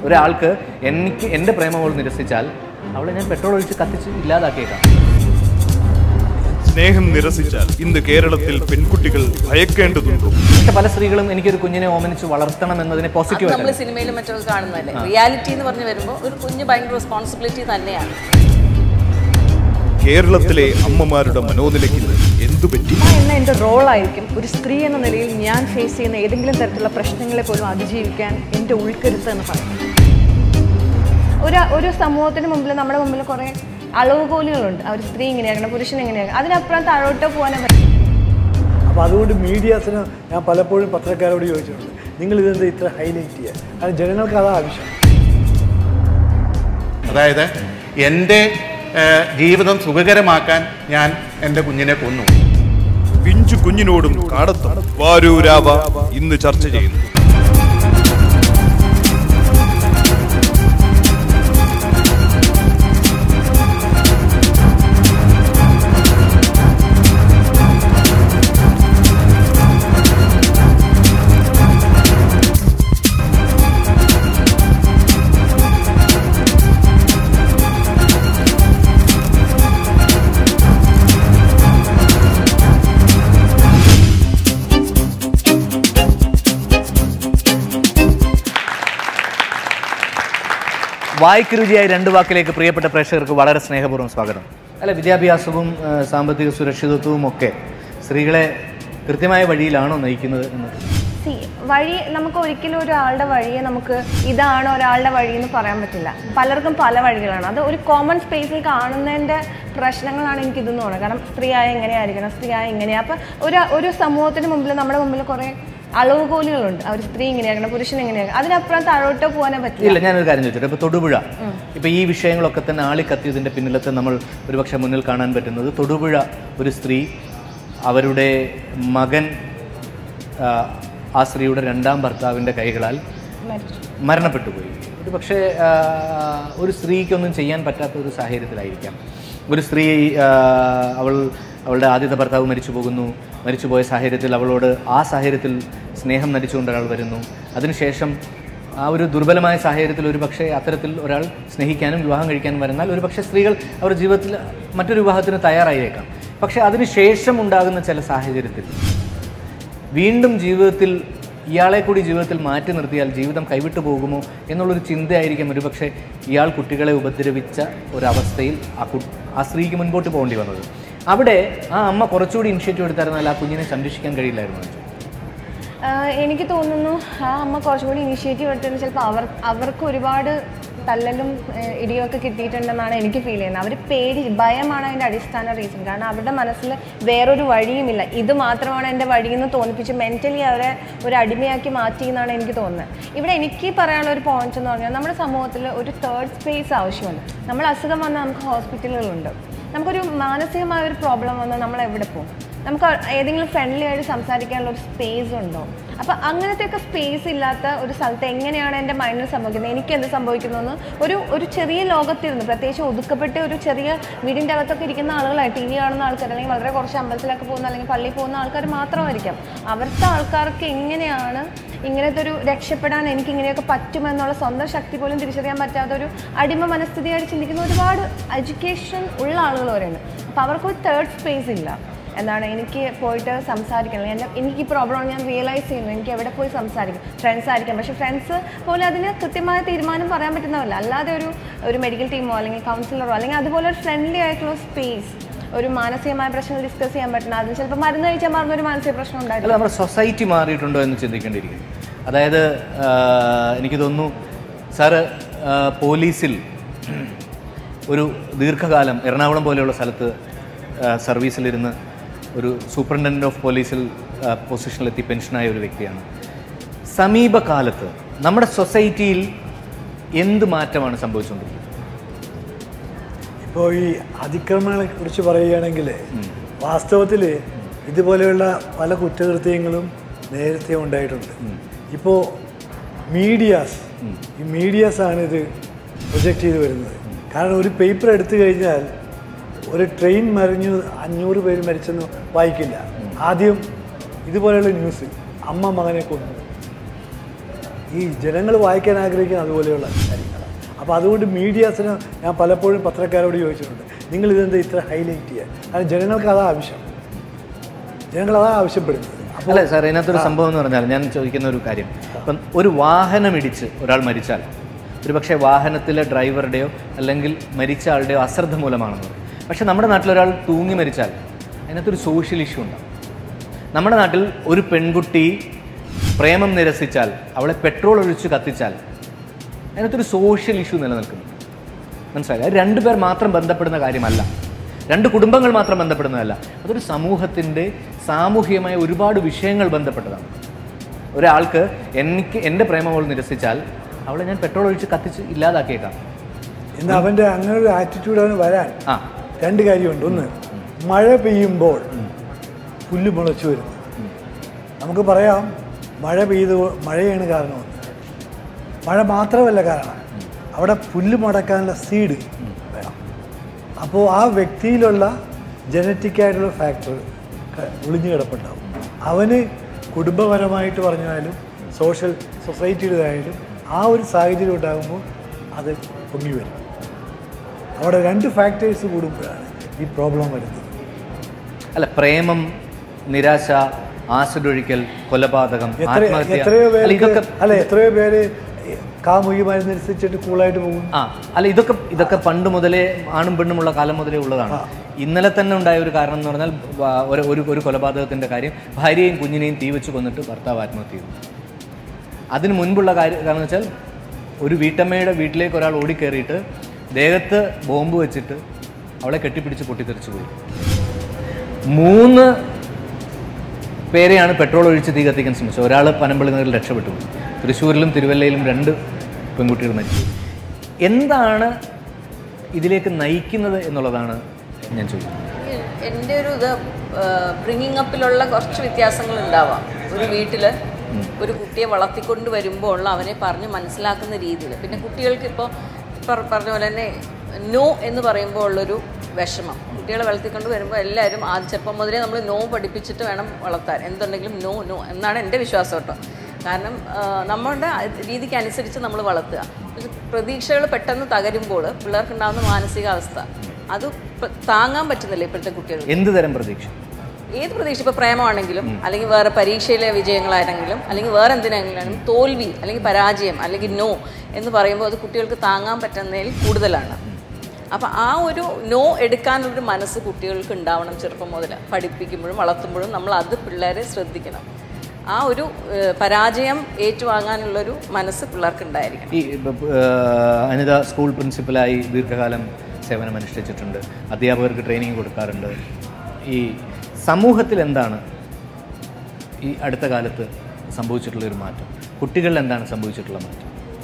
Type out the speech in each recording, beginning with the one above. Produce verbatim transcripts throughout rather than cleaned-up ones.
ഒരാൾക്ക് എനിക്ക് എൻ്റെ പ്രേമം അവൾ നിരസിച്ചാൽ അവളെ ഞാൻ പെട്രോൾ ഒഴിച്ച് കത്തിച്ച് ഇല്ലാതാക്കിയേക്കാം. സ്നേഹം നിരസിച്ചാൽ ഇന്ന് കേരളത്തിൽ പെൺകുട്ടികൾ ഭയക്കേണ്ടതുണ്ടോ? പക്ഷെ പല സ്ത്രീകളും എനിക്കൊരു കുഞ്ഞിനെ ഓമനിച്ച് വളർത്തണം എന്നതിനെ പോസിറ്റീവ് നമ്മൾ സിനിമയിലും മറ്റൊക്കെ കാണുന്നതല്ലേ. റിയാലിറ്റി എന്ന് പറഞ്ഞു വരുമ്പോൾ ഒരു കുഞ്ഞ് ഭയങ്കര റെസ്പോൺസിബിലിറ്റി തന്നെയാണ്. കേരളത്തിലെ അമ്മമാരുടെ മനോനിലയ്ക്ക് എന്തു പറ്റി എന്ന എൻ്റെ റോളായിരിക്കും ഒരു സ്ത്രീ എന്ന നിലയിൽ ഞാൻ ഫേസ് ചെയ്യുന്ന ഏതെങ്കിലും തരത്തിലുള്ള പ്രശ്നങ്ങളെ പോലും അതിജീവിക്കാൻ എൻ്റെ ഉൾക്കരുത്ത് എന്ന് പറയും. ഒരു ഒരു സമൂഹത്തിന് മുമ്പിൽ നമ്മുടെ മുമ്പിൽ കുറേ അളവുകോലുകളുണ്ട്. അവർ സ്ത്രീ ഇങ്ങനെയാക്കണം, പുരുഷൻ എങ്ങനെയാക്കണം, അതിനപ്പുറം താഴോട്ട് പോകാനേ പറ്റും. അപ്പോൾ അതുകൊണ്ട് മീഡിയാസിന് ഞാൻ പലപ്പോഴും പത്രക്കാരോട് ചോദിച്ചിട്ടുണ്ട്, നിങ്ങൾ ഇതെന്താ ഇത്ര ഹൈലൈറ്റ് ചെയ്യുക? കാരണം ജനങ്ങൾക്ക് അതാ ആവശ്യം. അതായത് എൻ്റെ ജീവിതം സുഖകരമാക്കാൻ ഞാൻ എൻ്റെ കുഞ്ഞിനെ കൊന്നു. പിഞ്ചു കുഞ്ഞിനോടും കാടത്തും വാരൂരാവ ഇന്ന് ചർച്ച ചെയ്യുന്നു. വായ്ക്ക് രുചിയായി രണ്ട് വാക്കിലേക്ക് പ്രിയപ്പെട്ട പ്രേക്ഷകർക്ക് വളരെ സ്നേഹപൂർവ്വം സ്വാഗതം. അല്ല, വിദ്യാഭ്യാസവും സാമ്പത്തിക സുരക്ഷിതത്വവും ഒക്കെ സ്ത്രീകളെ കൃത്യമായ വഴിയിലാണോ നയിക്കുന്നത് എന്ന്? വഴി നമുക്ക് ഒരിക്കലും ഒരാളുടെ വഴിയെ നമുക്ക് ഇതാണ് ഒരാളുടെ വഴി എന്ന് പറയാൻ പറ്റില്ല. പലർക്കും പല വഴികളാണ്. അത് ഒരു കോമൺ സ്പേസിൽ കാണുന്നതിൻ്റെ പ്രശ്നങ്ങളാണ് എനിക്കിതെന്ന് തോന്നുന്നത്. കാരണം സ്ത്രീയായ എങ്ങനെയായിരിക്കണം, സ്ത്രീയായ ഇങ്ങനെയാണ്. അപ്പം ഒരു ഒരു സമൂഹത്തിന് മുമ്പിൽ നമ്മുടെ മുമ്പിൽ കുറേ അളവുകോലുകളുണ്ട്. അവർ സ്ത്രീ ഇങ്ങനെയാക്കണം, പുരുഷൻ എങ്ങനെയാക്കണം, അതിനപ്പുറം താഴോട്ട് പോകാനേ പറ്റില്ല. ഇല്ല, ഞാനൊരു കാര്യം ചോദിച്ചോട്ടെ. ഇപ്പോൾ തൊടുപുഴ, ഇപ്പോൾ ഈ വിഷയങ്ങളൊക്കെ തന്നെ ആളിക്കത്തിയതിൻ്റെ പിന്നിലത്തെ നമ്മൾ ഒരുപക്ഷെ മുന്നിൽ കാണാൻ പറ്റുന്നത് തൊടുപുഴ ഒരു സ്ത്രീ അവരുടെ മകൻ ആ സ്ത്രീയുടെ രണ്ടാം ഭർത്താവിൻ്റെ കൈകളാൽ മരണപ്പെട്ടു പോയി. ഒരു പക്ഷേ ഒരു സ്ത്രീക്കൊന്നും ചെയ്യാൻ പറ്റാത്ത ഒരു സാഹചര്യത്തിലായിരിക്കാം. ഒരു സ്ത്രീ അവൾ അവളുടെ ആദ്യത്തെ ഭർത്താവ് മരിച്ചു പോകുന്നു. മരിച്ചുപോയ സാഹചര്യത്തിൽ അവളോട് ആ സാഹചര്യത്തിൽ സ്നേഹം നടിച്ചുകൊണ്ട് ഒരാൾ വരുന്നു. അതിനുശേഷം ആ ഒരു ദുർബലമായ സാഹചര്യത്തിൽ ഒരു പക്ഷേ അത്തരത്തിൽ ഒരാൾ സ്നേഹിക്കാനും വിവാഹം കഴിക്കാനും വരുന്നാൽ ഒരു പക്ഷേ സ്ത്രീകൾ അവരുടെ ജീവിതത്തിൽ മറ്റൊരു വിവാഹത്തിന് തയ്യാറായേക്കാം. പക്ഷേ അതിനുശേഷം ഉണ്ടാകുന്ന ചില സാഹചര്യത്തിൽ വീണ്ടും ജീവിതത്തിൽ ഇയാളെ കൂടി ജീവിതത്തിൽ മാറ്റി നിർത്തിയാൽ ജീവിതം കൈവിട്ടു പോകുമോ എന്നുള്ളൊരു ചിന്തയായിരിക്കും ഒരു പക്ഷേ ഇയാൾ കുട്ടികളെ ഉപദ്രവിച്ച ഒരവസ്ഥയിൽ ആ കു ആ സ്ത്രീക്ക് മുൻപോട്ട് പോകേണ്ടി വന്നത്. അവിടെ ആ അമ്മ കുറച്ചുകൂടി ഇനിഷ്യേറ്റീവ് എടുത്തായിരുന്നാൽ ആ കുഞ്ഞിനെ സംരക്ഷിക്കാൻ കഴിയില്ലായിരുന്നു. എനിക്ക് തോന്നുന്നു ആ അമ്മ കുറച്ചുകൂടി ഇനിഷ്യേറ്റീവ് എടുത്തതിന് ചിലപ്പോൾ അവർ അവർക്ക് ഒരുപാട് തല്ലലും ഇടിയൊക്കെ കിട്ടിയിട്ടുണ്ടെന്നാണ് എനിക്ക് ഫീൽ ചെയ്യുന്നത്. അവർ പേടി ഭയമാണ് അതിൻ്റെ അടിസ്ഥാന റീസൺ. കാരണം അവരുടെ മനസ്സിൽ വേറൊരു വഴിയുമില്ല, ഇത് മാത്രമാണ് എൻ്റെ വഴിയെന്ന് തോന്നിപ്പിച്ച് മെൻ്റലി അവരെ ഒരു അടിമയാക്കി മാറ്റി എന്നാണ് എനിക്ക് തോന്നുന്നത്. ഇവിടെ എനിക്ക് പറയാനുള്ള ഒരു പോയിന്റ് എന്ന് പറഞ്ഞാൽ നമ്മുടെ സമൂഹത്തിൽ ഒരു തേർഡ് സ്പേസ് ആവശ്യമുണ്ട്. നമ്മൾ അസുഖം വന്നാൽ നമുക്ക് ഹോസ്പിറ്റലുകളുണ്ട്. നമുക്കൊരു മാനസികമായ ഒരു പ്രോബ്ലം വന്നാൽ നമ്മൾ എവിടെ പോകും? നമുക്ക് ഏതെങ്കിലും ഫ്രണ്ട്ലി ആയിട്ട് സംസാരിക്കാനുള്ള ഒരു സ്പേസ് ഉണ്ടോ? അപ്പോൾ അങ്ങനത്തെയൊക്കെ സ്പേസ് ഇല്ലാത്ത ഒരു സ്ഥലത്ത് എങ്ങനെയാണ് എൻ്റെ മൈൻഡിൽ സംഭവിക്കുന്നത്, എനിക്ക് എന്ത് സംഭവിക്കുന്നതെന്ന് ഒരു ഒരു ചെറിയ ലോകത്തിരുന്ന്, പ്രത്യേകിച്ച് ഒതുക്കപ്പെട്ട് ഒരു ചെറിയ വീടിൻ്റെ അകത്തൊക്കെ ഇരിക്കുന്ന ആളുകളായി ടി വി കാണുന്ന ആൾക്കാർ, അല്ലെങ്കിൽ വളരെ കുറച്ച് അമ്പലത്തിലൊക്കെ പോകുന്ന അല്ലെങ്കിൽ പള്ളിയിൽ പോകുന്ന ആൾക്കാർ മാത്രമായിരിക്കാം. അവിടുത്തെ ആൾക്കാർക്ക് എങ്ങനെയാണ് ഇങ്ങനത്തെ ഒരു രക്ഷപ്പെടാൻ എനിക്ക് ഇങ്ങനെയൊക്കെ പറ്റുമെന്നുള്ള സ്വന്തം ശക്തി പോലും തിരിച്ചറിയാൻ പറ്റാത്ത ഒരു അടിമ മനസ്ഥിതിയായിട്ട് ചിന്തിക്കുന്ന ഒരുപാട് എഡ്യൂക്കേഷൻ ഉള്ള ആളുകൾ വരെയുണ്ട്. അപ്പോൾ അവർക്കൊരു തേർഡ് സ്പേസ് ഇല്ല. എന്താണ് എനിക്ക് പോയിട്ട് സംസാരിക്കണം, എൻ്റെ എനിക്ക് ഈ പ്രോബ്ലം ഞാൻ റിയലൈസ് ചെയ്യുന്നു, എനിക്ക് എവിടെ പോയി സംസാരിക്കും? ഫ്രണ്ട്സ് ആയിരിക്കാം, പക്ഷേ ഫ്രണ്ട്സ് പോലെ അതിന് കൃത്യമായ തീരുമാനം പറയാൻ പറ്റുന്നതല്ല. അല്ലാതെ ഒരു ഒരു മെഡിക്കൽ ടീമോ അല്ലെങ്കിൽ കൗൺസിലറോ അല്ലെങ്കിൽ അതുപോലെ ഒരു ഫ്രണ്ട്ലി ആയിട്ടുള്ള സ്പേസ്, ഒരു മാനസികമായ പ്രശ്നം ഡിസ്കസ് ചെയ്യാൻ പറ്റുന്ന, അതിന് ചിലപ്പോൾ മരുന്ന് കഴിച്ചാൽ മാറുന്ന ഒരു മാനസിക പ്രശ്നം ഉണ്ടായില്ല. നമ്മുടെ സൊസൈറ്റി മാറിയിട്ടുണ്ടോ എന്ന് ചിന്തിക്കേണ്ടിയിരിക്കും. അതായത് എനിക്ക് തോന്നുന്നു സാറ് പോലീസിൽ ഒരു ദീർഘകാലം എറണാകുളം പോലെയുള്ള സ്ഥലത്ത് സർവീസിലിരുന്ന് ഒരു സൂപ്രണ്ടൻ്റ് ഓഫ് പോലീസിൽ പൊസിഷനിലെത്തി പെൻഷനായ ഒരു വ്യക്തിയാണ്. സമീപകാലത്ത് നമ്മുടെ സൊസൈറ്റിയിൽ എന്ത് മാറ്റമാണ് സംഭവിച്ചുകൊണ്ടിരിക്കുന്നത്? ഇപ്പോൾ ഈ അതിക്രമങ്ങളെ കുറിച്ച് പറയുകയാണെങ്കിൽ വാസ്തവത്തിൽ ഇതുപോലെയുള്ള പല കുറ്റകൃത്യങ്ങളും നേരത്തെ ഉണ്ടായിട്ടുണ്ട്. ഇപ്പോൾ മീഡിയാസ് ഈ മീഡിയാസാണ് ഇത് പ്രൊജക്റ്റ് ചെയ്ത് വരുന്നത്. കാരണം ഒരു പേപ്പർ എടുത്തു കഴിഞ്ഞാൽ ഒരു ട്രെയിൻ മറിഞ്ഞു അഞ്ഞൂറ് പേര് മരിച്ചെന്ന് വായിക്കില്ല. ആദ്യം ഇതുപോലെയുള്ള ന്യൂസ്, അമ്മ മകനെ കൊന്നു, ഈ ജനങ്ങൾ വായിക്കാൻ ആഗ്രഹിക്കുന്ന അതുപോലെയുള്ള കാര്യങ്ങളാണ്. അപ്പോൾ അതുകൊണ്ട് മീഡിയാസിന് ഞാൻ പലപ്പോഴും പത്രക്കാരോട് ചോദിച്ചിട്ടുണ്ട്, നിങ്ങൾ ഇതെന്താ ഇത്ര ഹൈലൈറ്റ് ചെയ്യുക? കാരണം ജനങ്ങൾക്ക് അതാ ആവശ്യം, ജനങ്ങൾ അതാ ആവശ്യപ്പെടുന്നത്. അല്ല സാർ, ഇതിനകത്തൊരു സംഭവം എന്ന് പറഞ്ഞാൽ ഞാൻ ചോദിക്കുന്ന ഒരു കാര്യം, ഇപ്പം ഒരു വാഹനം ഇടിച്ച് ഒരാൾ മരിച്ചാൽ ഒരു പക്ഷേ വാഹനത്തിലെ ഡ്രൈവറുടെയോ അല്ലെങ്കിൽ മരിച്ച ആളുടെയോ അശ്രദ്ധ മൂലമാണെന്ന് പറയും. പക്ഷേ നമ്മുടെ നാട്ടിലൊരാൾ തൂങ്ങി മരിച്ചാൽ അതിനകത്തൊരു സോഷ്യൽ ഇഷ്യൂ ഉണ്ടാവും. നമ്മുടെ നാട്ടിൽ ഒരു പെൺകുട്ടി പ്രേമം നിരസിച്ചാൽ, അവളെ പെട്രോൾ ഒഴിച്ച് കത്തിച്ചാൽ അതിനകത്തൊരു സോഷ്യൽ ഇഷ്യൂ നിലനിൽക്കുന്നു. മനസ്സിലായി? അത് രണ്ടുപേർ മാത്രം ബന്ധപ്പെടുന്ന കാര്യമല്ല, രണ്ട് കുടുംബങ്ങൾ മാത്രം ബന്ധപ്പെടുന്നതല്ല, അതൊരു സമൂഹത്തിൻ്റെ സാമൂഹികമായ ഒരുപാട് വിഷയങ്ങൾ ബന്ധപ്പെട്ടതാണ്. ഒരാൾക്ക് എനിക്ക് എൻ്റെ പ്രേമം നിരസിച്ചാൽ അവളെ ഞാൻ പെട്രോൾ ഒഴിച്ച് കത്തിച്ച് ഇല്ലാതാക്കിയേക്കാം. എന്നാൽ അവൻ്റെ അങ്ങനെ ഒരു ആറ്റിറ്റ്യൂഡ് അവന് വരാൻ ആ രണ്ട് കാര്യമുണ്ട്. ഒന്ന്, മഴ പെയ്യുമ്പോൾ പുല്ല് മുളച്ചു വരുന്നു. നമുക്ക് പറയാം മഴ പെയ്ത് മഴയാണ് കാരണമെന്ന്. മഴ മാത്രമല്ല കാരണം, അവിടെ പുല്ല് മുടക്കാനുള്ള സീഡ് വേണം. അപ്പോൾ ആ വ്യക്തിയിലുള്ള ജനറ്റിക്കായിട്ടുള്ള ഫാക്ടർ ഒളിഞ്ഞു കിടപ്പുണ്ടാവും. അവന് കുടുംബപരമായിട്ട് പറഞ്ഞാലും സോഷ്യൽ സൊസൈറ്റിയുടേതായാലും ആ ഒരു സാഹചര്യം ഉണ്ടാകുമ്പോൾ അത് പൊങ്ങി വരും. അവിടെ രണ്ട് ഫാക്ടേഴ്സ് കൂടുമ്പോഴാണ് ഈ പ്രോബ്ലം വരുന്നത്. അല്ല, പ്രേമം, നിരാശ, ആസിഡൊഴിക്കൽ, കൊലപാതകം, ആത്മഹത്യ, എത്രയോ പേര് ഇതൊക്കെ അല്ല എത്രയോ പേര് കാമുകി മരുന്നനുസരിച്ചിട്ട് കൂളായിട്ട് പോകും. ആ അല്ല ഇതൊക്കെ ഇതൊക്കെ പണ്ട് മുതലേ ആണും പെണ്ണുമുള്ള കാലം മുതലേ ഉള്ളതാണ്. ഇന്നലെ തന്നെ ഉണ്ടായ ഒരു കാരണം എന്ന് പറഞ്ഞാൽ ഒരു ഒരു ഒരു കൊലപാതകത്തിൻ്റെ കാര്യം, ഭാര്യയും കുഞ്ഞിനെയും തീ വെച്ച് കൊന്നിട്ട് ഭർത്താവ് ആത്മഹത്യ ചെയ്തു. അതിന് മുൻപുള്ള കാര്യം കാരണം വെച്ചാൽ ഒരു വീട്ടമ്മയുടെ വീട്ടിലേക്ക് ഒരാൾ ഓടിക്കയറിയിട്ട് ദേഹത്ത് ബോംബ് വെച്ചിട്ട് അവളെ കെട്ടിപ്പിടിച്ച് പൊട്ടിത്തെറിച്ചു പോയി. മൂന്ന് പേരെയാണ് പെട്രോൾ ഒഴിച്ച് തീ കത്തിക്കാൻ ശ്രമിച്ചത്. ഒരാൾ പനമ്പള്ളി നഗറിൽ രക്ഷപ്പെട്ടു. തൃശ്ശൂരിലും തിരുവല്ലയിലും രണ്ട് പെൺകുട്ടികൾ മരിച്ചു. എന്താണ് ഇതിലേക്ക് നയിക്കുന്നത് എന്നുള്ളതാണ് ഞാൻ ചോദിക്കുന്നത്. എൻ്റെ ഒരു ഇത് ബ്രിങ്ങിങ് അപ്പിലുള്ള കുറച്ച് വ്യത്യാസങ്ങൾ ഉണ്ടാവാം. ഒരു വീട്ടിൽ ഒരു കുട്ടിയെ വളർത്തിക്കൊണ്ട് വരുമ്പോൾ ഉള്ള അവനെ പറഞ്ഞ് മനസ്സിലാക്കുന്ന രീതിയിൽ, പിന്നെ കുട്ടികൾക്ക് ഇപ്പോൾ പറഞ്ഞ പോലെ തന്നെ നോ എന്ന് പറയുമ്പോൾ ഉള്ളൊരു വിഷമം. കുട്ടികളെ വളർത്തിക്കൊണ്ട് വരുമ്പോൾ എല്ലാവരും ആ ചെറുപ്പം മുതലേ നമ്മൾ നോ പഠിപ്പിച്ചിട്ട് വേണം വളർത്താൻ. എന്തുണ്ടെങ്കിലും നോ നോ എന്നാണ് എൻ്റെ വിശ്വാസം കേട്ടോ. കാരണം നമ്മളുടെ രീതിക്ക് അനുസരിച്ച് നമ്മൾ വളർത്തുക. പ്രതീക്ഷകൾ പെട്ടെന്ന് തകരുമ്പോൾ പിള്ളേർക്കുണ്ടാകുന്ന മാനസികാവസ്ഥ അത് താങ്ങാൻ പറ്റുന്നില്ല ഇപ്പോഴത്തെ കുട്ടികൾ. എന്ത് തരം പ്രതീക്ഷ? ഏത് പ്രതീക്ഷ, ഇപ്പോൾ പ്രേമമാണെങ്കിലും അല്ലെങ്കിൽ വേറെ പരീക്ഷയിലെ വിജയങ്ങളാണെങ്കിലും അല്ലെങ്കിൽ വേറെ എന്തിനാണെങ്കിലും തോൽവി അല്ലെങ്കിൽ പരാജയം അല്ലെങ്കിൽ നോ എന്ന് പറയുമ്പോൾ അത് കുട്ടികൾക്ക് താങ്ങാൻ പറ്റുന്നതിൽ കൂടുതലാണ്. അപ്പം ആ ഒരു നോ എടുക്കാനുള്ളൊരു മനസ്സ് കുട്ടികൾക്ക് ഉണ്ടാവണം ചെറുപ്പം മുതൽ. പഠിപ്പിക്കുമ്പോഴും വളർത്തുമ്പോഴും നമ്മൾ അത് പിള്ളേരെ ശ്രദ്ധിക്കണം. ആ ഒരു പരാജയം ഏറ്റുവാങ്ങാനുള്ളൊരു മനസ്സ് പിള്ളേർക്ക് ഉണ്ടായിരിക്കണം. ഈ അനിത സ്കൂൾ പ്രിൻസിപ്പലായി ദീർഘകാലം സേവനമനുഷ്ഠിച്ചിട്ടുണ്ട്, അധ്യാപകർക്ക് ട്രെയിനിങ് കൊടുക്കാറുണ്ട്. ഈ സമൂഹത്തിൽ എന്താണ് ഈ അടുത്ത കാലത്ത് സംഭവിച്ചിട്ടുള്ളൊരു മാറ്റം? കുട്ടികളിൽ എന്താണ് സംഭവിച്ചിട്ടുള്ള മാറ്റം?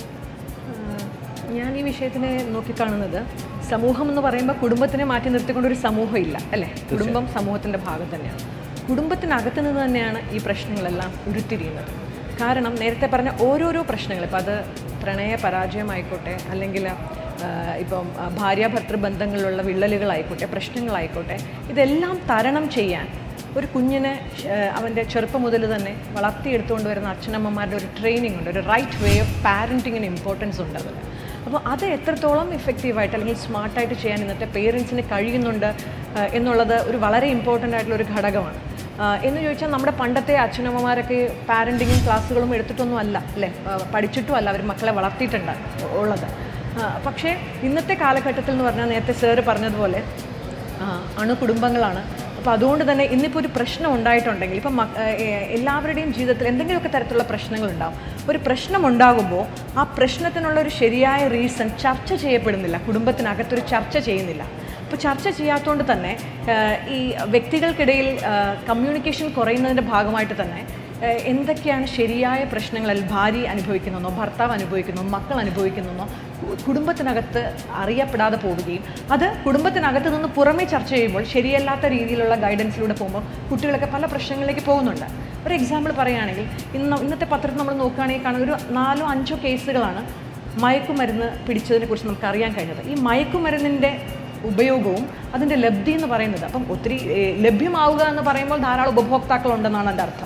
ഞാൻ ഈ വിഷയത്തിനെ നോക്കിക്കാണുന്നത്, സമൂഹം എന്ന് പറയുമ്പോൾ കുടുംബത്തിനെ മാറ്റി നിർത്തിക്കൊണ്ടൊരു സമൂഹം ഇല്ല അല്ലേ. കുടുംബം സമൂഹത്തിൻ്റെ ഭാഗം തന്നെയാണ്. കുടുംബത്തിനകത്ത് നിന്ന് തന്നെയാണ് ഈ പ്രശ്നങ്ങളെല്ലാം ഉരുത്തിരിയുന്നത്. കാരണം നേരത്തെ പറഞ്ഞ ഓരോരോ പ്രശ്നങ്ങൾ, ഇപ്പം അത് പ്രണയ പരാജയമായിക്കോട്ടെ, അല്ലെങ്കിൽ ഇപ്പം ഭാര്യാഭർത്തൃ ബന്ധങ്ങളിലുള്ള വിള്ളലുകളായിക്കോട്ടെ, പ്രശ്നങ്ങളായിക്കോട്ടെ, ഇതെല്ലാം തരണം ചെയ്യാൻ ഒരു കുഞ്ഞിനെ അവൻ്റെ ചെറുപ്പം മുതൽ തന്നെ വളർത്തിയെടുത്തുകൊണ്ട് വരുന്ന അച്ഛനമ്മമാരുടെ ഒരു ട്രെയിനിങ് ഉണ്ട്, ഒരു റൈറ്റ് വേ ഓഫ് പാരൻറ്റിങ്ങിന് ഇമ്പോർട്ടൻസ് ഉണ്ട് അതിൽ. അപ്പോൾ അത് എത്രത്തോളം ഇഫക്റ്റീവായിട്ട് അല്ലെങ്കിൽ സ്മാർട്ടായിട്ട് ചെയ്യാൻ ഇന്നത്തെ പേരൻസിന് കഴിയുന്നുണ്ട് എന്നുള്ളത് ഒരു വളരെ ഇമ്പോർട്ടൻ്റ് ആയിട്ടുള്ളൊരു ഘടകമാണ്. എന്ന് ചോദിച്ചാൽ നമ്മുടെ പണ്ടത്തെ അച്ഛനമ്മമാരൊക്കെ പാരൻറ്റിങ്ങും ക്ലാസ്സുകളും എടുത്തിട്ടൊന്നും അല്ല അല്ലേ, പഠിച്ചിട്ടും അല്ല അവർ മക്കളെ വളർത്തിയിട്ടുണ്ട് ഉള്ളത്. പക്ഷേ ഇന്നത്തെ കാലഘട്ടത്തിൽ എന്ന് പറഞ്ഞാൽ നേരത്തെ സാറ് പറഞ്ഞതുപോലെ അണുകുടുംബങ്ങളാണ്. അപ്പോൾ അതുകൊണ്ട് തന്നെ ഇന്നിപ്പോൾ ഒരു പ്രശ്നം ഉണ്ടായിട്ടുണ്ടെങ്കിൽ, ഇപ്പം എല്ലാവരുടെയും ജീവിതത്തിൽ എന്തെങ്കിലുമൊക്കെ തരത്തിലുള്ള പ്രശ്നങ്ങളുണ്ടാകും. ഒരു പ്രശ്നം ഉണ്ടാകുമ്പോൾ ആ പ്രശ്നത്തിനുള്ള ഒരു ശരിയായ റീസൺ ചർച്ച ചെയ്യപ്പെടുന്നില്ല, കുടുംബത്തിനകത്തൊരു ചർച്ച ചെയ്യുന്നില്ല. അപ്പോൾ ചർച്ച ചെയ്യാത്തതുകൊണ്ട് തന്നെ ഈ വ്യക്തികൾക്കിടയിൽ കമ്മ്യൂണിക്കേഷൻ കുറയുന്നതിൻ്റെ ഭാഗമായിട്ട് തന്നെ എന്തൊക്കെയാണ് ശരിയായ പ്രശ്നങ്ങൾ ഭാര്യ അനുഭവിക്കുന്നതെന്നോ ഭർത്താവ് അനുഭവിക്കുന്നോ മക്കൾ അനുഭവിക്കുന്നതെന്നോ കുടുംബത്തിനകത്ത് അറിയപ്പെടാതെ പോവുകയും അത് കുടുംബത്തിനകത്ത് നിന്ന് പുറമേ ചർച്ച ചെയ്യുമ്പോൾ ശരിയല്ലാത്ത രീതിയിലുള്ള ഗൈഡൻസിലൂടെ പോകുമ്പോൾ കുട്ടികളൊക്കെ പല പ്രശ്നങ്ങളിലേക്ക് പോകുന്നുണ്ട്. ഒരു എക്സാമ്പിൾ പറയുകയാണെങ്കിൽ, ഇന്ന് ഇന്നത്തെ പത്രത്തിൽ നമ്മൾ നോക്കുകയാണെങ്കിൽ കാണുന്ന ഒരു നാലോ അഞ്ചോ കേസുകളാണ് മയക്കുമരുന്ന് പിടിച്ചതിനെ കുറിച്ച് നമുക്ക് അറിയാൻ കഴിഞ്ഞത്. ഈ മയക്കുമരുന്നിൻ്റെ ഉപയോഗവും അതിൻ്റെ ലബ്ധി എന്ന് പറയുന്നത്, അപ്പം ഒത്തിരി ലഭ്യമാവുക എന്ന് പറയുമ്പോൾ ധാരാളം ഉപഭോക്താക്കളുണ്ടെന്നാണ് എൻ്റെ അർത്ഥം.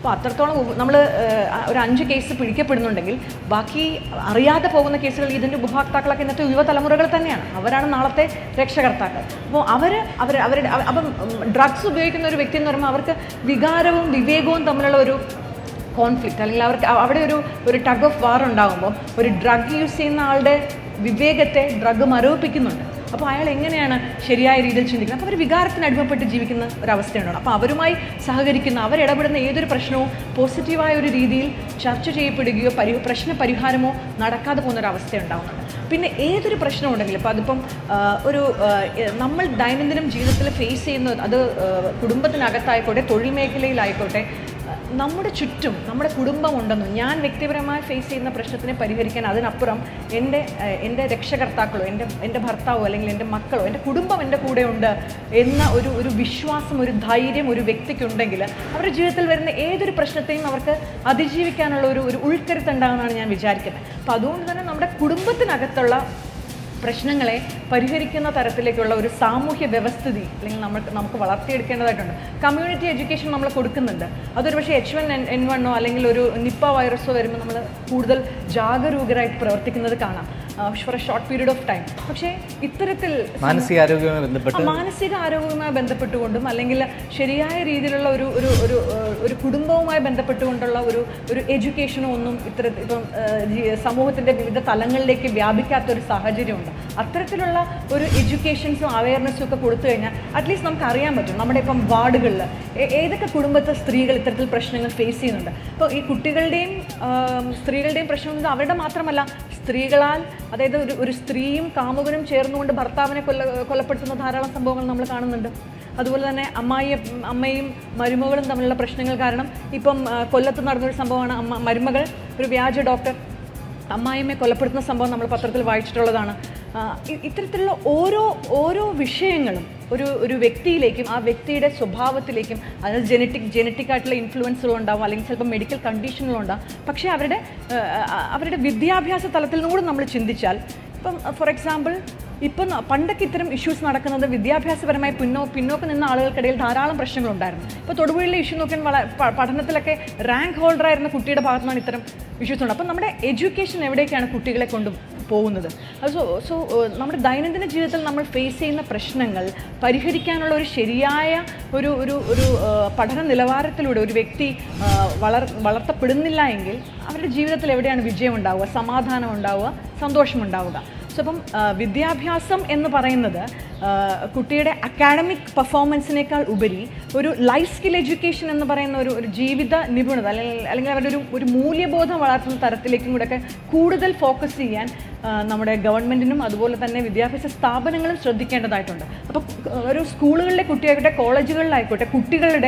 അപ്പോൾ അത്രത്തോളം നമ്മൾ ഒരു അഞ്ച് കേസ് പിടിക്കപ്പെടുന്നുണ്ടെങ്കിൽ ബാക്കി അറിയാതെ പോകുന്ന കേസുകൾ ഇതിൻ്റെ ഉപഭോക്താക്കളൊക്കെ ഇന്നത്തെ യുവതലമുറകൾ തന്നെയാണ്. അവരാണ് നാളത്തെ രക്ഷകർത്താക്കൾ. അപ്പോൾ അവർ അവർ അവരുടെ അപ്പം ഡ്രഗ്സ് ഉപയോഗിക്കുന്ന ഒരു വ്യക്തി എന്ന് പറയുമ്പോൾ അവർക്ക് വികാരവും വിവേകവും തമ്മിലുള്ള ഒരു കോൺഫ്ലിക്റ്റ്, അല്ലെങ്കിൽ അവർക്ക് അവിടെ ഒരു ഒരു ടഗ് ഓഫ് വാർ ഉണ്ടാകുമ്പോൾ ഒരു ഡ്രഗ് യൂസ് ചെയ്യുന്ന ആളുടെ വിവേകത്തെ ഡ്രഗ് മരവിപ്പിക്കുന്നുണ്ട്. അപ്പോൾ അയാൾ എങ്ങനെയാണ് ശരിയായ രീതിയിൽ ചിന്തിക്കുന്നത്? അപ്പോൾ അവർ വികാരത്തിന് അടിമപ്പെട്ട് ജീവിക്കുന്ന ഒരവസ്ഥയുണ്ടാണ്. അപ്പോൾ അവരുമായി സഹകരിക്കുന്ന, അവരിടപെടുന്ന ഏതൊരു പ്രശ്നവും പോസിറ്റീവായ ഒരു രീതിയിൽ ചർച്ച ചെയ്യപ്പെടുകയോ പരി പ്രശ്ന പരിഹാരമോ നടക്കാതെ പോകുന്നൊരവസ്ഥ ഉണ്ടാകുന്നുണ്ട്. പിന്നെ ഏതൊരു പ്രശ്നം ഉണ്ടെങ്കിലും ഇപ്പോൾ അതിപ്പം ഒരു നമ്മൾ ദൈനംദിനം ജീവിതത്തിൽ ഫേസ് ചെയ്യുന്ന അത് കുടുംബത്തിനകത്തായിക്കോട്ടെ തൊഴിൽ മേഖലയിലായിക്കോട്ടെ നമ്മുടെ ചുറ്റും നമ്മുടെ കുടുംബം ഉണ്ടെന്നും ഞാൻ വ്യക്തിപരമായി ഫേസ് ചെയ്യുന്ന പ്രശ്നത്തിനെ പരിഹരിക്കാൻ അതിനപ്പുറം എൻ്റെ എൻ്റെ രക്ഷകർത്താക്കളോ എൻ്റെ എൻ്റെ ഭർത്താവോ അല്ലെങ്കിൽ എൻ്റെ മക്കളോ എൻ്റെ കുടുംബം എൻ്റെ കൂടെ ഉണ്ട് എന്ന ഒരു ഒരു വിശ്വാസം, ഒരു ധൈര്യം ഒരു വ്യക്തിക്കുണ്ടെങ്കിൽ അവരുടെ ജീവിതത്തിൽ വരുന്ന ഏതൊരു പ്രശ്നത്തെയും അവർക്ക് അതിജീവിക്കാനുള്ള ഒരു ഒരു ഉൾക്കരുത്തുണ്ടാകുമെന്നാണ് ഞാൻ വിചാരിക്കുന്നത്. അപ്പോൾ അതുകൊണ്ട് തന്നെ നമ്മുടെ കുടുംബത്തിനകത്തുള്ള പ്രശ്നങ്ങളെ പരിഹരിക്കുന്ന തരത്തിലേക്കുള്ള ഒരു സാമൂഹ്യ വ്യവസ്ഥിതി അല്ലെങ്കിൽ നമ്മൾ നമുക്ക് വളർത്തിയെടുക്കേണ്ടതായിട്ടുണ്ട്. കമ്മ്യൂണിറ്റി എഡ്യൂക്കേഷൻ നമ്മൾ കൊടുക്കുന്നുണ്ട്. അതൊരു പക്ഷേ എച്ച് വൺ എൻ വണ്ണോ അല്ലെങ്കിൽ ഒരു നിപ്പ വൈറസോ വരുമ്പോൾ നമ്മൾ കൂടുതൽ ജാഗരൂകരായിട്ട് പ്രവർത്തിക്കുന്നത് കാണാം for a short period of time. പക്ഷേ ഇത്തരത്തിൽ മാനസികാരോഗ്യവുമായി ബന്ധപ്പെട്ട് മാനസിക ആരോഗ്യവുമായി ബന്ധപ്പെട്ടുകൊണ്ടും അല്ലെങ്കിൽ ശരിയായ രീതിയിലുള്ള ഒരു ഒരു ഒരു ഒരു കുടുംബവുമായി ബന്ധപ്പെട്ടുകൊണ്ടുള്ള ഒരു ഒരു എഡ്യൂക്കേഷനോ ഒന്നും ഇത്തരത്തിൽ ഇപ്പം സമൂഹത്തിൻ്റെ വിവിധ തലങ്ങളിലേക്ക് വ്യാപിക്കാത്തൊരു സാഹചര്യമുണ്ട്. അത്തരത്തിലുള്ള ഒരു എഡ്യൂക്കേഷൻസും അവയർനെസ്സും ഒക്കെ കൊടുത്തു കഴിഞ്ഞാൽ അറ്റ്ലീസ്റ്റ് നമുക്ക് അറിയാൻ പറ്റും നമ്മുടെ ഇപ്പം വാർഡുകളിൽ ഏതൊക്കെ കുടുംബത്തെ സ്ത്രീകൾ ഇത്തരത്തിൽ പ്രശ്നങ്ങൾ ഫേസ് ചെയ്യുന്നുണ്ട്. അപ്പോൾ ഈ കുട്ടികളുടെയും സ്ത്രീകളുടെയും പ്രശ്നം അവരുടെ മാത്രമല്ല, സ്ത്രീകളാൽ അതായത് ഒരു ഒരു സ്ത്രീയും കാമുകനും ചേർന്നുകൊണ്ട് ഭർത്താവിനെ കൊല്ല കൊലപ്പെടുത്തുന്ന ധാരാളം സംഭവങ്ങൾ നമ്മൾ കാണുന്നുണ്ട്. അതുപോലെ തന്നെ അമ്മായി അമ്മയും മരുമകളും തമ്മിലുള്ള പ്രശ്നങ്ങൾ കാരണം ഇപ്പം കൊല്ലത്ത് നടന്നൊരു സംഭവമാണ്. അമ്മ മരുമകൾ ഒരു വ്യാജ ഡോക്ടർ അമ്മായിമ്മയെ കൊലപ്പെടുത്തുന്ന സംഭവം നമ്മൾ പത്രത്തിൽ വായിച്ചിട്ടുള്ളതാണ്. ഇത്തരത്തിലുള്ള ഓരോ ഓരോ വിഷയങ്ങളും ഒരു ഒരു വ്യക്തിയിലേക്കും ആ വ്യക്തിയുടെ സ്വഭാവത്തിലേക്കും അതായത് ജനറ്റിക് ജനറ്റിക് ആയിട്ടുള്ള ഇൻഫ്ലുവൻസുകളുണ്ടാവും, അല്ലെങ്കിൽ ചിലപ്പോൾ മെഡിക്കൽ കണ്ടീഷനുകളുണ്ടാവും. പക്ഷേ അവരുടെ അവരുടെ വിദ്യാഭ്യാസ തലത്തിൽ കൂടെ നമ്മൾ ചിന്തിച്ചാൽ ഇപ്പം ഫോർ എക്സാമ്പിൾ ഇപ്പം പണ്ടൊക്കെ ഇത്തരം ഇഷ്യൂസ് നടക്കുന്നത് വിദ്യാഭ്യാസപരമായി പിന്നോ പിന്നോക്കം നിന്ന ആളുകൾക്കിടയിൽ ധാരാളം പ്രശ്നങ്ങളുണ്ടായിരുന്നു. ഇപ്പോൾ തൊടുപുഴയിലെ ഇഷ്യൂ നോക്കിയാൽ വള പഠനത്തിലൊക്കെ റാങ്ക് ഹോൾഡറായിരുന്ന കുട്ടിയുടെ ഭാഗത്തുനിന്നാണ് ഇത്തരം ഇഷ്യൂസ് ഉണ്ട്. അപ്പം നമ്മുടെ എഡ്യൂക്കേഷൻ എവിടേക്കാണ് കുട്ടികളെ കൊണ്ട് പോകുന്നത്? സോ സോ നമ്മുടെ ദൈനംദിന ജീവിതത്തിൽ നമ്മൾ ഫേസ് ചെയ്യുന്ന പ്രശ്നങ്ങൾ പരിഹരിക്കാനുള്ള ഒരു ശരിയായ ഒരു ഒരു ഒരു പഠന നിലവാരത്തിലൂടെ ഒരു വ്യക്തി വളർ വളർത്തപ്പെടുന്നില്ല എങ്കിൽ അവരുടെ ജീവിതത്തിൽ എവിടെയാണ് വിജയം ഉണ്ടാവുക, സമാധാനം ഉണ്ടാവുക, സന്തോഷമുണ്ടാവുക? സോ അപ്പം വിദ്യാഭ്യാസം എന്ന് പറയുന്നത് കുട്ടിയുടെ അക്കാഡമിക് പെർഫോമൻസിനേക്കാൾ ഉപരി ഒരു ലൈഫ് സ്കിൽ എഡ്യൂക്കേഷൻ എന്ന് പറയുന്ന ഒരു ഒരു ജീവിത നിപുണത അല്ലെങ്കിൽ അല്ലെങ്കിൽ അവരുടെ ഒരു ഒരു മൂല്യബോധം വളർത്തുന്ന തരത്തിലേക്കും കൂടെയൊക്കെ കൂടുതൽ ഫോക്കസ് ചെയ്യാൻ നമ്മുടെ ഗവൺമെൻറ്റിനും അതുപോലെ തന്നെ വിദ്യാഭ്യാസ സ്ഥാപനങ്ങളും ശ്രദ്ധിക്കേണ്ടതായിട്ടുണ്ട്. അപ്പോൾ ഒരു സ്കൂളുകളിലെ കുട്ടിയായിക്കോട്ടെ കോളേജുകളിലായിക്കോട്ടെ കുട്ടികളുടെ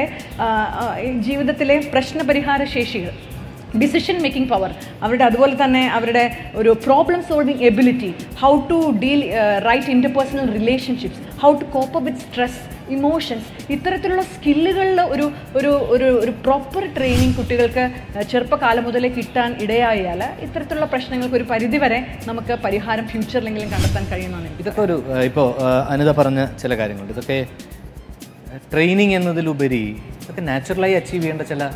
ജീവിതത്തിലെ പ്രശ്നപരിഹാര ശേഷികൾ, ഡിസിഷൻ മേക്കിംഗ് പവർ, അവരുടെ അതുപോലെ തന്നെ അവരുടെ ഒരു problem solving ability, how to deal right interpersonal relationships, how to cope up with stress, emotions, ഇത്തരത്തിലുള്ള സ്കില്ലുകളിൽ ഒരു ഒരു ഒരു ഒരു പ്രോപ്പർ ട്രെയിനിങ് കുട്ടികൾക്ക് ചെറുപ്പകാലം മുതലേ കിട്ടാൻ ഇടയായാൽ ഇത്തരത്തിലുള്ള പ്രശ്നങ്ങൾക്ക് ഒരു പരിധിവരെ നമുക്ക് പരിഹാരം ഫ്യൂച്ചറിലെങ്കിലും കണ്ടെത്താൻ കഴിയുന്നതാണ്. ഇതൊക്കെ ഒരു ഇപ്പോൾ അനിത പറഞ്ഞ ചില കാര്യങ്ങളുണ്ട്. ഇതൊക്കെ ട്രെയിനിങ് എന്നതിലുപരി ഇതൊക്കെ നാച്ചുറലായി അച്ചീവ് ചെയ്യേണ്ട ചില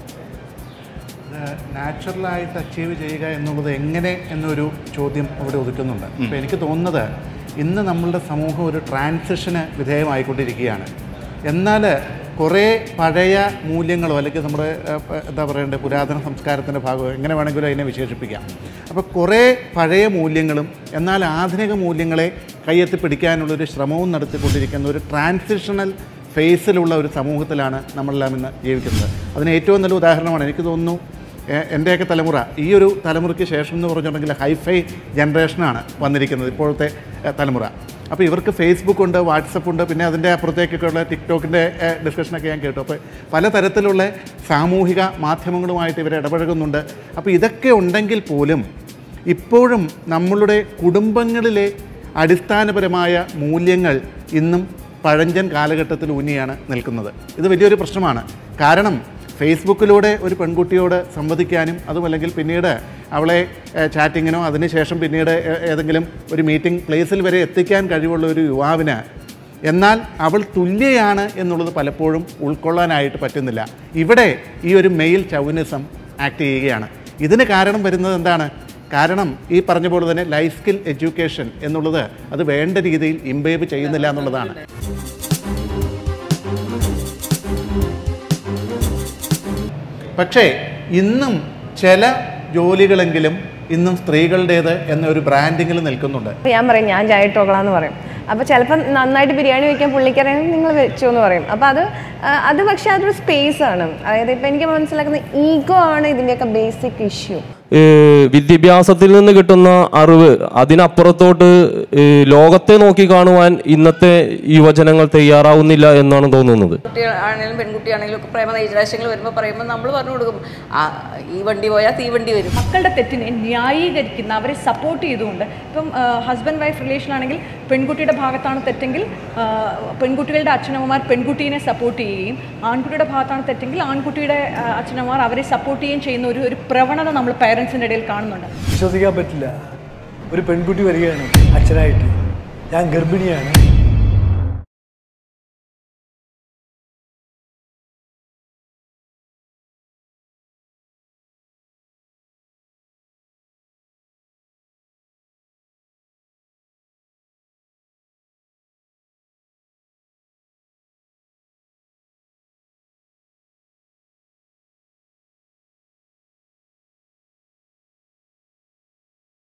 നാച്ചുറലായിട്ട് അച്ചീവ് ചെയ്യുക എന്നുള്ളത് എങ്ങനെ എന്നൊരു ചോദ്യം അവിടെ ഒതുക്കുന്നുണ്ട്. അപ്പോൾ എനിക്ക് തോന്നുന്നത് ഇന്ന് നമ്മളുടെ സമൂഹം ഒരു ട്രാൻസിഷന് വിധേയമായിക്കൊണ്ടിരിക്കുകയാണ്. എന്നാൽ കുറേ പഴയ മൂല്യങ്ങളോ അല്ലെങ്കിൽ നമ്മുടെ എന്താ പറയേണ്ടത് പുരാതന സംസ്കാരത്തിൻ്റെ ഭാഗമോ എങ്ങനെ വേണമെങ്കിലും അതിനെ വിശേഷിപ്പിക്കാം. അപ്പോൾ കുറേ പഴയ മൂല്യങ്ങളും എന്നാൽ ആധുനിക മൂല്യങ്ങളെ കയ്യെത്തിപ്പിടിക്കാനുള്ളൊരു ശ്രമവും നടത്തിക്കൊണ്ടിരിക്കുന്ന ഒരു ട്രാൻസിഷണൽ ഫേസിലുള്ള ഒരു സമൂഹത്തിലാണ് നമ്മളെല്ലാം ഇന്ന് ജീവിക്കുന്നത്. അതിന് ഏറ്റവും നല്ല ഉദാഹരണമാണ് എനിക്ക് തോന്നുന്നു എൻ്റെയൊക്കെ തലമുറ. ഈ ഒരു തലമുറയ്ക്ക് ശേഷം എന്ന് പറഞ്ഞിട്ടുണ്ടെങ്കിൽ ഹൈഫൈ ജനറേഷനാണ് വന്നിരിക്കുന്നത് ഇപ്പോഴത്തെ തലമുറ. അപ്പോൾ ഇവർക്ക് ഫേസ്ബുക്ക് ഉണ്ട്, വാട്സപ്പ് ഉണ്ട്, പിന്നെ അതിൻ്റെ അപ്പുറത്തേക്കൊക്കെയുള്ള ടിക്ടോക്കിൻ്റെ ഡിസ്കഷനൊക്കെ ഞാൻ കേട്ടു. അപ്പോൾ പലതരത്തിലുള്ള സാമൂഹിക മാധ്യമങ്ങളുമായിട്ട് ഇവർ ഇടപഴകുന്നുണ്ട്. അപ്പോൾ ഇതൊക്കെ ഉണ്ടെങ്കിൽ പോലും ഇപ്പോഴും നമ്മളുടെ കുടുംബങ്ങളിലെ അടിസ്ഥാനപരമായ മൂല്യങ്ങൾ ഇന്നും പഴഞ്ചൻ കാലഘട്ടത്തിൽ ഊന്നിയാണ് നിൽക്കുന്നത്. ഇത് വലിയൊരു പ്രശ്നമാണ്. കാരണം ഫേസ്ബുക്കിലൂടെ ഒരു പെൺകുട്ടിയോട് സംവദിക്കാനും അതുമല്ലെങ്കിൽ പിന്നീട് അവളെ ചാറ്റിങ്ങിനോ അതിനുശേഷം പിന്നീട് ഏതെങ്കിലും ഒരു മീറ്റിംഗ് പ്ലേസിൽ വരെ എത്തിക്കാൻ കഴിവുള്ള ഒരു യുവാവിന് എന്നാൽ അവൾ തുല്യയാണ് എന്നുള്ളത് പലപ്പോഴും ഉൾക്കൊള്ളാനായിട്ട് പറ്റുന്നില്ല. ഇവിടെ ഈ ഒരു മെയിൽ ചൗവിനിസം ആക്ട് ചെയ്യുകയാണ്. ഇതിന് കാരണം വരുന്നത് എന്താണ്? കാരണം ഈ പറഞ്ഞ പോലെ തന്നെ ലൈഫ് സ്കിൽ എഡ്യൂക്കേഷൻ എന്നുള്ളത് അത് വേണ്ട രീതിയിൽ ഇംബൈബ് ചെയ്യുന്നില്ല എന്നുള്ളതാണ്. പക്ഷേ ഇന്നും ചില ജോലികളെങ്കിലും ഇന്നും സ്ത്രീകളുടേത് എന്ന ഒരു ബ്രാൻഡിങ്ങിൽ നിൽക്കുന്നുണ്ട്. ഞാൻ പറയും ഞാൻ ചായട്ടോക്കളാന്ന് പറയും. അപ്പോൾ ചിലപ്പോൾ നന്നായിട്ട് ബിരിയാണി വയ്ക്കാൻ പുള്ളിക്കറിയാൻ നിങ്ങൾ വെച്ചു എന്ന് പറയും. അപ്പോൾ അത് അത് പക്ഷേ അതൊരു സ്പേസ് ആണ്. അതായത് ഇപ്പം എനിക്ക് മനസ്സിലാക്കുന്ന ഈഗോ ആണ് ഇതിൻ്റെയൊക്കെ ബേസിക് ഇഷ്യൂ. വിദ്യാഭ്യാസത്തിൽ നിന്ന് കിട്ടുന്ന അറിവ് അതിനപ്പുറത്തോട്ട് ലോകത്തെ നോക്കി കാണുവാൻ ഇന്നത്തെ യുവജനങ്ങൾ തയ്യാറാവുന്നില്ല എന്നാണ് തോന്നുന്നത്. കുട്ടിയാണെങ്കിലും പെൺകുട്ടിയാണെങ്കിലും ഒക്കെ പ്രേമ നൈരാശ്യങ്ങൾ വരുമ്പോൾ പറയുമ്പോൾ നമ്മൾ പറഞ്ഞു കൊടുക്കും, ആ ഈ വണ്ടി പോയാൽ തീവണ്ടി വരും. മക്കളുടെ തെറ്റിനെ ന്യായീകരിക്കുന്ന, അവരെ സപ്പോർട്ട് ചെയ്തുകൊണ്ട്, ഇപ്പം ഹസ്ബൻഡ് വൈഫ് റിലേഷൻ ആണെങ്കിൽ പെൺകുട്ടിയുടെ ഭാഗത്താണ് തെറ്റെങ്കിൽ പെൺകുട്ടികളുടെ അച്ഛനമ്മമാർ പെൺകുട്ടീനെ സപ്പോർട്ട് ചെയ്യുകയും, ആൺകുട്ടിയുടെ ഭാഗത്താണ് തെറ്റെങ്കിൽ ആൺകുട്ടിയുടെ അച്ഛനമ്മമാർ അവരെ സപ്പോർട്ട് ചെയ്യുകയും ചെയ്യുന്ന ഒരു ഒരു പ്രവണത നമ്മൾ പേരൻസിൻ്റെ ഇടയിൽ കാണുന്നുണ്ട്. വിശ്വസിക്കാൻ പറ്റില്ല. ഒരു പെൺകുട്ടി വരികയാണ് അച്ഛനായിട്ട്, ഞാൻ ഗർഭിണിയാണ്,